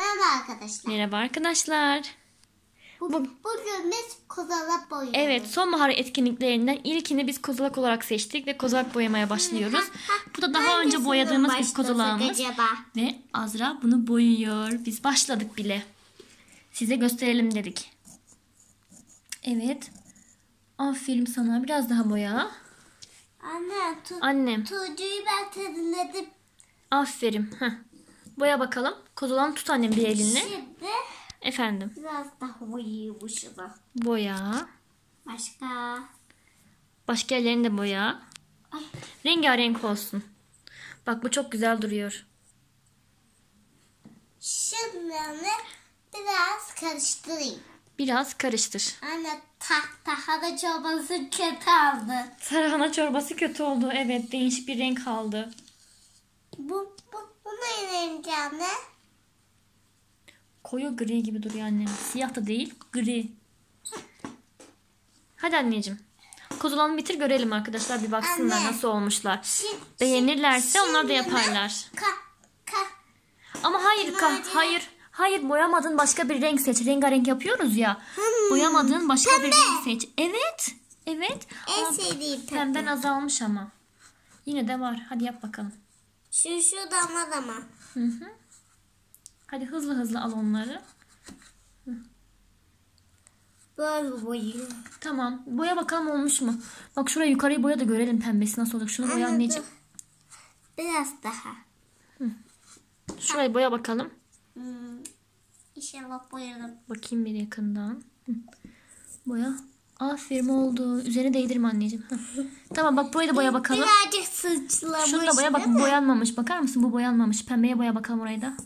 Merhaba arkadaşlar. Merhaba arkadaşlar. Bugün biz kozalak boyuyoruz. Evet, sonbahar etkinliklerinden ilkini biz kozalak olarak seçtik ve kozalak boyamaya başlıyoruz. Bu da daha önce boyadığımız bir kozalağımız. Ve Azra bunu boyuyor. Biz başladık bile. Size gösterelim dedik. Evet. Aferin sana. Biraz daha boya. Annem. Turcuyu ben tadınladım. Aferin. Heh. Boya bakalım. Kozalağını tut annem bir elinle. Şimdi Efendim. biraz daha boyaymışım. Boya. Başka yerlerini de boya. Ay. Rengarenk olsun. Bak bu çok güzel duruyor. Şimdi biraz karıştırayım. Biraz karıştır. Anne tahtada çorbası kötü aldı. Tarhana çorbası kötü oldu. Evet, değişik bir renk aldı. Bu ne renk anne? Koyu gri gibi duruyor annem. Siyah da değil, gri. Hadi anneciğim. Kozalağını bitir görelim arkadaşlar. Bir baksınlar Anne. nasıl olmuşlar. Beğenirlerse onlar da yaparlar. Ama hayır boyamadığın başka bir renk seç. Rengarenk yapıyoruz ya. Boyamadığın başka bir renk seç. Evet. En sevdiğim pembe. Pemben azalmış ama. Yine de var. Hadi yap bakalım. Şu dama. Hı. Hadi hızlı al onları. Böyle boyuyor. Tamam. Boya bakalım olmuş mu? Bak şuraya yukarıyı boya da görelim pembesi nasıl olacak. Şunu boya anneciğim. Biraz daha. Şurayı boya bakalım. İnşallah boyadım. Bakayım bir yakından. Boya. Aferin oldu. Üzerine değdirme anneciğim. Tamam bak burayı da boya bakalım. Birazcık sıçlamış. Şunu da boya bak bu boyanmamış. Bakar mısın bu boyanmamış. Pembeye boya bakalım orayı da.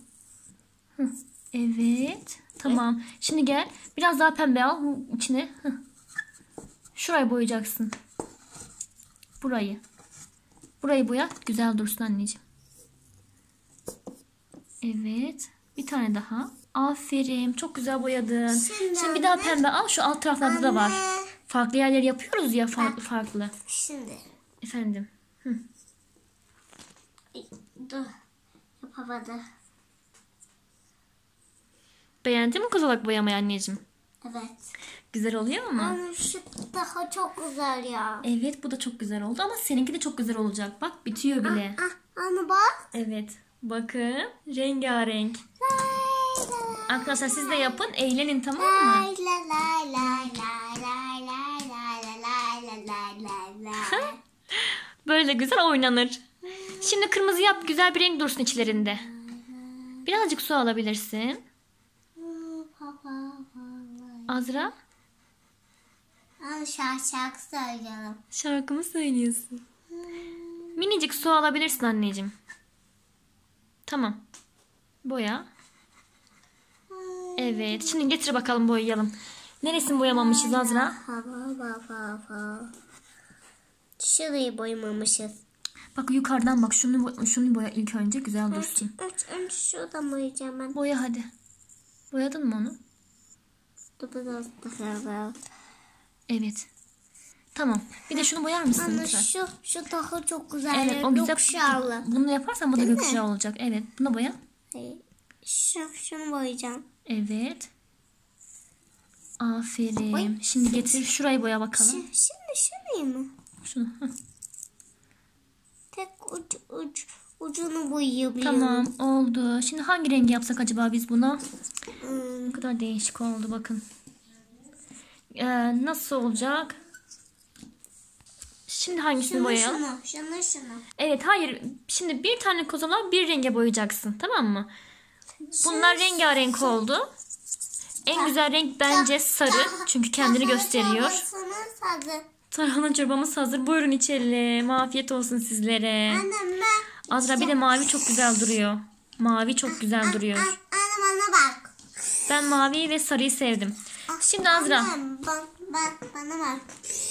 Evet. Tamam. Şimdi gel. Biraz daha pembe al içine. Şurayı boyayacaksın. Burayı boya. Güzel dursun anneciğim. Evet. Bir tane daha. Aferin. Çok güzel boyadın. Şimdi bir daha pembe al. Şu alt taraflarda da var. Farklı yerleri yapıyoruz ya farklı. Şimdi. Efendim. Dur. Yapamadı. Beğendin mi kozalak boyamayı anneciğim? Evet. Güzel oluyor mu? Anne şu daha çok güzel ya. Evet bu da çok güzel oldu ama seninki de çok güzel olacak. Bak bitiyor bile. Anne bak. Evet. Bakın rengarenk. Arkadaşlar siz de yapın. Eğlenin tamam mı? Böyle güzel oynanır. Şimdi kırmızı yap. Güzel bir renk dursun içlerinde. Birazcık su alabilirsin. Azra. Anne şarkı söylüyorum. Şarkı mı söylüyorsun? Minicik su alabilirsin anneciğim. Tamam. Boya. Evet. Şimdi getir bakalım boyayalım. Neresini boyamamışız Azra? Şurayı boyamamışız. Bak yukarıdan bak. Şunu boya ilk önce güzel dursun. Önce şuradan boyayacağım ben. Boya hadi. Boyadın mı onu? Dur biraz daha. Evet. Tamam. Bir de şunu boyar mısın Anne lütfen? şu daha çok güzel. Evet o güzel. Gökkuşağlı. Bunu yaparsan bu da gökkuşağı olacak. Evet. Bunu boya. Şunu boyayacağım. Evet. Aferin. Oy. Şimdi getir şurayı boya bakalım. Şimdi şurayı mı? Şunu. Tek ucunu boyayabiliyorum. Tamam oldu. Şimdi hangi rengi yapsak acaba biz buna? Ne kadar değişik oldu bakın. Nasıl olacak? Şimdi hangisini boyayalım? Şunu. Evet hayır. Şimdi bir tane kozalağı bir renge boyayacaksın. Tamam mı? Bunlar rengarenk oldu. En güzel renk bence sarı. Çünkü kendini gösteriyor. Tarhana çorbamız hazır. Buyurun içelim. Afiyet olsun sizlere. Anne Azra bir de mavi çok güzel duruyor. Mavi çok güzel duruyor. Anne bana bak. Ben maviyi ve sarıyı sevdim. Şimdi Azra. Anne bana bak.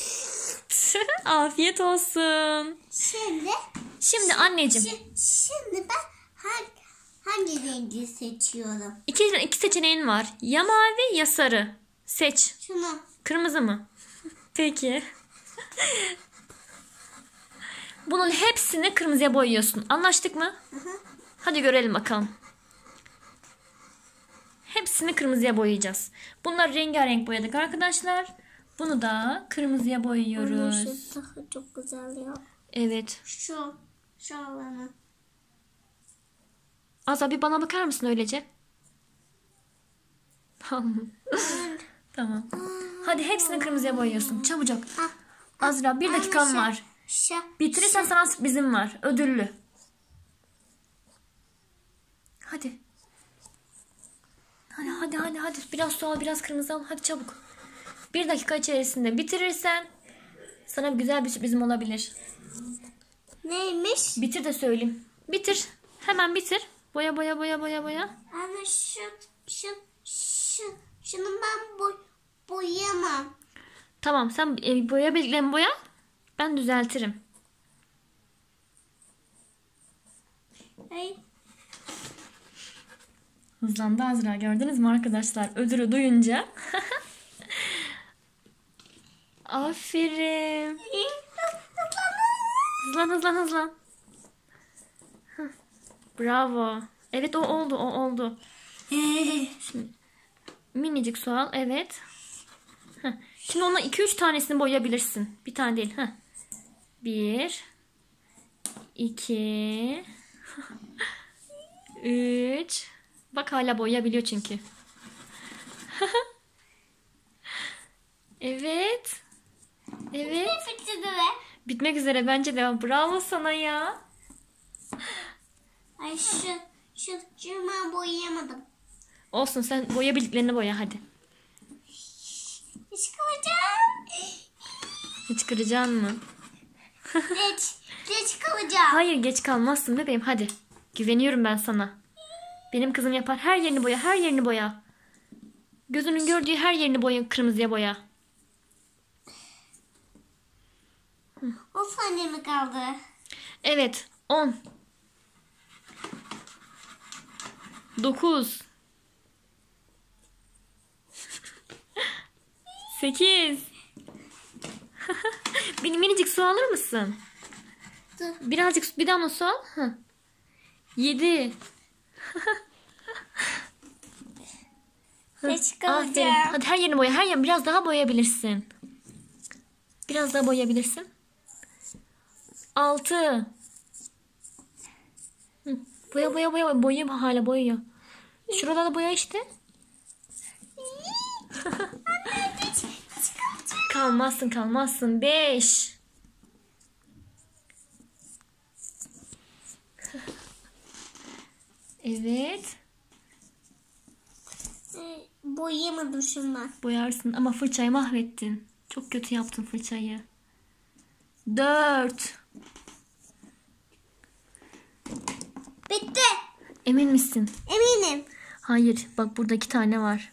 Afiyet olsun. Şimdi anneciğim. Şimdi ben hangi rengi seçiyorum? İki seçeneğin var. Ya mavi ya sarı. Seç. Şunu. Kırmızı mı? Peki. Bunun hepsini kırmızıya boyuyorsun. Anlaştık mı? Hadi görelim bakalım. hepsini kırmızıya boyayacağız. Bunları rengarenk boyadık arkadaşlar. Bunu da kırmızıya boyuyoruz. Çok güzel ya. Evet. Şu alanı. Azra bir bana bakar mısın öylece? Tamam. Hadi hepsini kırmızıya boyuyorsun. Çabucak. Azra 1 dakikan var. Bitirirsen sana sürprizim var. Ödüllü. Hadi. Hadi. Biraz su al, biraz kırmızı al. Hadi çabuk. 1 dakika içerisinde bitirirsen sana güzel bir sürprizim olabilir. Neymiş? Bitir de söyleyeyim. Bitir. Hemen bitir. Boya. Anne şunu ben boyayamam. Tamam sen boya bilgilerini boya. Ben düzeltirim. Ay. Hızlandı Azra, gördünüz mü arkadaşlar? Ödülü duyunca. Aferin. Hızlan. Hah. Bravo. Evet o oldu. Şimdi minicik su al. Evet. Heh. Şimdi ona 2-3 tanesini boyayabilirsin. Bir tane değil. 1 2 3. Bak hala boyayabiliyor çünkü. Evet. Bitmek üzere bence de. Bravo sana ya. Ay şunu ben boyayamadım. Olsun sen boya bildiklerini boya hadi. Hiç kıracaksın mı? Geç kalacağım. Hayır geç kalmazsın bebeğim hadi. Güveniyorum ben sana. Benim kızım yapar. Her yerini boya. Gözünün gördüğü her yerini boya. Kırmızıya boya. 10 saniye mi kaldı? Evet 10 9 8 Bir minicik su alır mısın? Dur. Birazcık bir damla su al. 7 Geç kalacağım. Aferin. Hadi her yerini boya. Her yerini biraz daha boyayabilirsin. 6 Boya. Boyuyor hala boyuyor. Şuralarda boya işte. Kalmazsın. 5 Evet. Boyayamadım şundan. Boyarsın ama fırçayı mahvettin. Çok kötü yaptın fırçayı. 4 Bitti. Emin misin? Eminim. Hayır. Bak burada 2 tane var.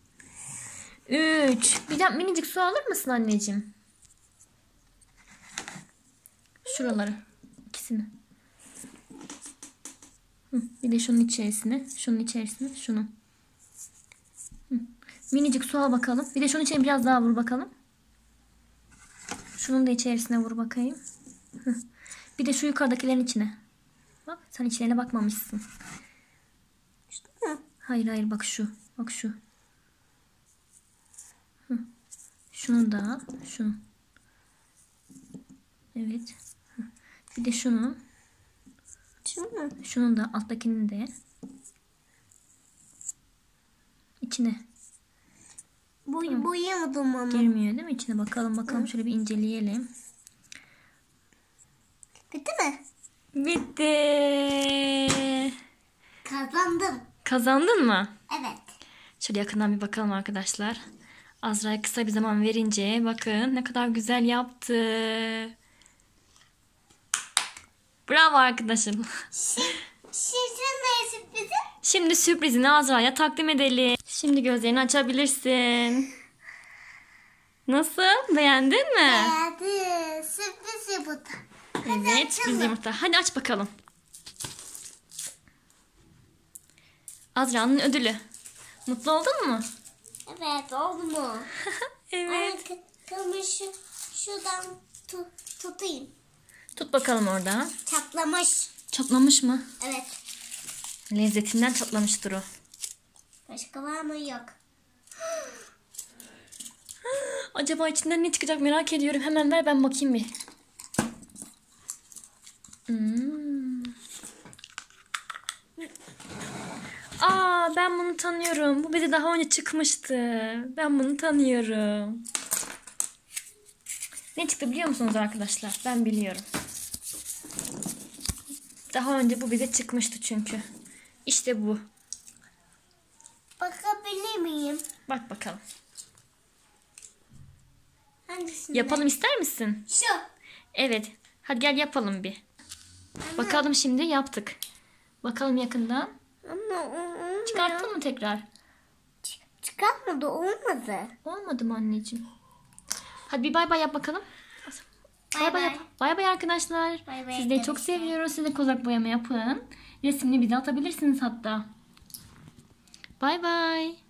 3 Bir de minicik su alır mısın anneciğim? Şuraları. İkisini. Bir de şunun içerisine. Şunu. Minicik su al bakalım. Bir de şunun içine biraz daha vur bakalım. Şunun da içerisine vur bakayım. Bir de şu yukarıdakilerin içine. Bak sen içlerine bakmamışsın. İşte mi? Hayır bak şu. Şunu da. Şunu. Evet. Bir de şunu. Şunun da alttakini de. İçine. Boyayamadım ama. Girmiyor değil mi? İçine bakalım. Şöyle bir inceleyelim. Bitti mi? Bitti. Kazandım. Kazandın mı? Evet. Şöyle yakından bir bakalım arkadaşlar. Azra'ya kısa bir zaman verince bakın ne kadar güzel yaptı. Bravo arkadaşım. Şimdi sürprizini Azra'ya takdim edelim. Şimdi gözlerini açabilirsin. Nasıl? Beğendin mi? Beğendim. Sürpriz yumurta. Evet, sürpriz yumurta. Hadi aç bakalım. Azra'nın ödülü. Mutlu oldun mu? Evet, oldu mu? Evet. Şuradan tutayım. Tut bakalım orada. Çatlamış. Çatlamış mı? Evet. Lezzetinden çatlamıştır o. Başka var mı? Yok. Acaba içinden ne çıkacak merak ediyorum. Hemen ver ben bakayım bir. Aa, ben bunu tanıyorum. Bu bize daha önce çıkmıştı. Ben bunu tanıyorum. Ne çıktı biliyor musunuz arkadaşlar? Ben biliyorum. Daha önce bu bize çıkmıştı çünkü. İşte bu. Bakabilir miyim? Bak bakalım. Hangisini? Yapalım ister misin? Şu. Evet. Hadi gel yapalım bir. Anne. Bakalım şimdi yaptık. Bakalım yakından. Ama olmuyor. Çıkarttın mı tekrar? Çıkartmadı, olmadı. Olmadı mı anneciğim? Hadi bir bay bay yap bakalım. Bay bay yap. Bay bay arkadaşlar. Bay bay Sizleri çok arkadaşlar. seviyoruz. Siz de kozak boyama yapın. Resimini bize atabilirsiniz hatta. Bay bay.